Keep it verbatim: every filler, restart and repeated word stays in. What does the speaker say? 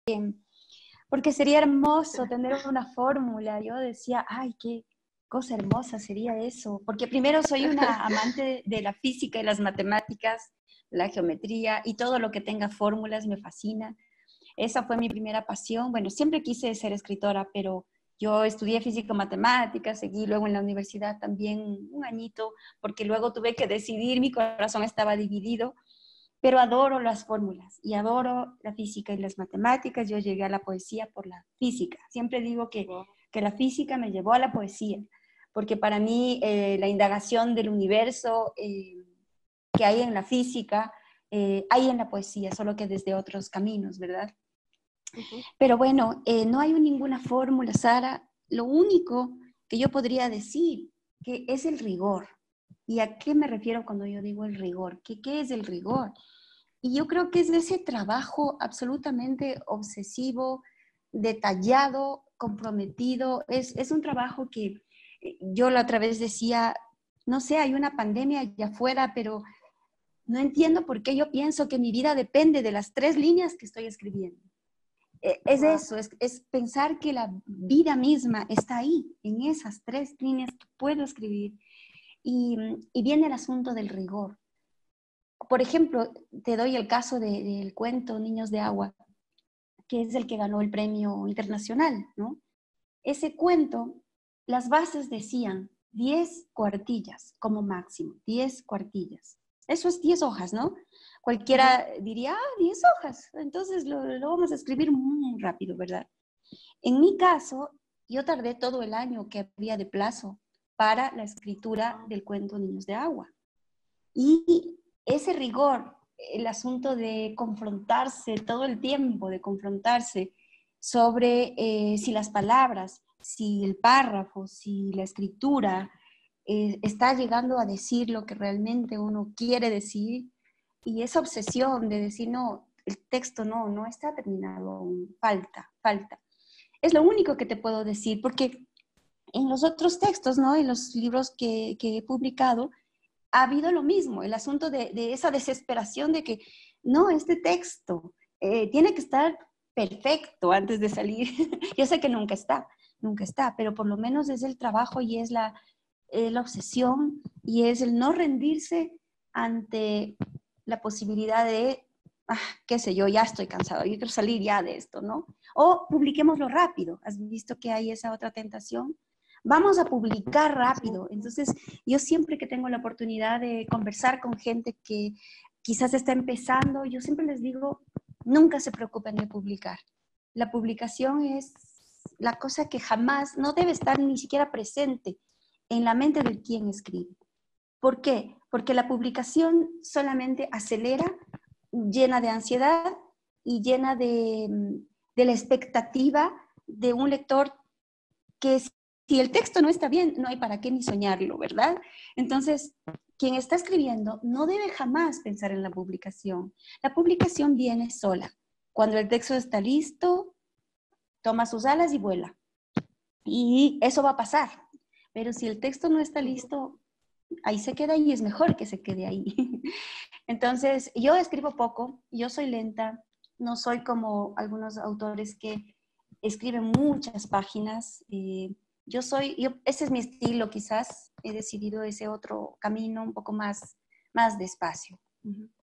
porque sería hermoso tener una fórmula. Yo decía, ay, qué cosa hermosa sería eso, porque primero soy una amante de la física y las matemáticas, la geometría y todo lo que tenga fórmulas me fascina. Esa fue mi primera pasión. Bueno, siempre quise ser escritora, pero yo estudié físico-matemáticas, seguí luego en la universidad también un añito, porque luego tuve que decidir, mi corazón estaba dividido, pero adoro las fórmulas y adoro la física y las matemáticas. Yo llegué a la poesía por la física. Siempre digo que, que la física me llevó a la poesía, porque para mí eh, la indagación del universo eh, que hay en la física, eh, hay en la poesía, solo que desde otros caminos, ¿verdad? Uh-huh. Pero bueno, eh, no hay ninguna fórmula, Sara. Lo único que yo podría decir que es el rigor. ¿Y a qué me refiero cuando yo digo el rigor? ¿Qué, qué es el rigor? Y yo creo que es ese trabajo absolutamente obsesivo, detallado, comprometido. Es, es un trabajo que yo la otra vez decía, no sé, hay una pandemia allá afuera, pero no entiendo por qué yo pienso que mi vida depende de las tres líneas que estoy escribiendo. Es eso, es, es pensar que la vida misma está ahí, en esas tres líneas que puedo escribir. Y, y viene el asunto del rigor. Por ejemplo, te doy el caso de, del cuento Niños de Agua, que es el que ganó el premio internacional, ¿no? Ese cuento, las bases decían diez cuartillas como máximo, diez cuartillas. Eso es diez hojas, ¿no? Cualquiera uh-huh. diría, ah, diez hojas, entonces lo, lo vamos a escribir muy rápido, ¿verdad? En mi caso, yo tardé todo el año que había de plazo para la escritura del cuento Niños de Agua. Y ese rigor, el asunto de confrontarse todo el tiempo, de confrontarse sobre eh, si las palabras, si el párrafo, si la escritura eh, está llegando a decir lo que realmente uno quiere decir, y esa obsesión de decir, no, el texto no, no está terminado aún, falta, falta. Es lo único que te puedo decir, porque en los otros textos, ¿no? En los libros que, que he publicado, ha habido lo mismo, el asunto de, de esa desesperación de que, no, este texto eh, tiene que estar perfecto antes de salir. Yo sé que nunca está, nunca está, pero por lo menos es el trabajo y es la, eh, la obsesión y es el no rendirse ante la posibilidad de, ah, qué sé yo, ya estoy cansado, yo quiero salir ya de esto, ¿no? O publiquémoslo rápido. ¿Has visto que hay esa otra tentación? Vamos a publicar rápido. Entonces, yo siempre que tengo la oportunidad de conversar con gente que quizás está empezando, yo siempre les digo, nunca se preocupen de publicar. La publicación es la cosa que jamás, no debe estar ni siquiera presente en la mente de quien escribe. ¿Por qué? Porque la publicación solamente acelera, llena de ansiedad y llena de, de la expectativa de un lector que si el texto no está bien, no hay para qué ni soñarlo, ¿verdad? Entonces, quien está escribiendo no debe jamás pensar en la publicación. La publicación viene sola. Cuando el texto está listo, toma sus alas y vuela. Y eso va a pasar. Pero si el texto no está listo, ahí se queda y es mejor que se quede ahí. Entonces, yo escribo poco, yo soy lenta, no soy como algunos autores que escriben muchas páginas. Eh, yo soy, yo, ese es mi estilo quizás, he decidido ese otro camino un poco más, más despacio. Uh-huh.